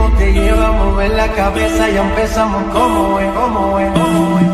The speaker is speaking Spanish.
ritmo te lleva a mover la cabeza, ya empezamos como es, como es, como es.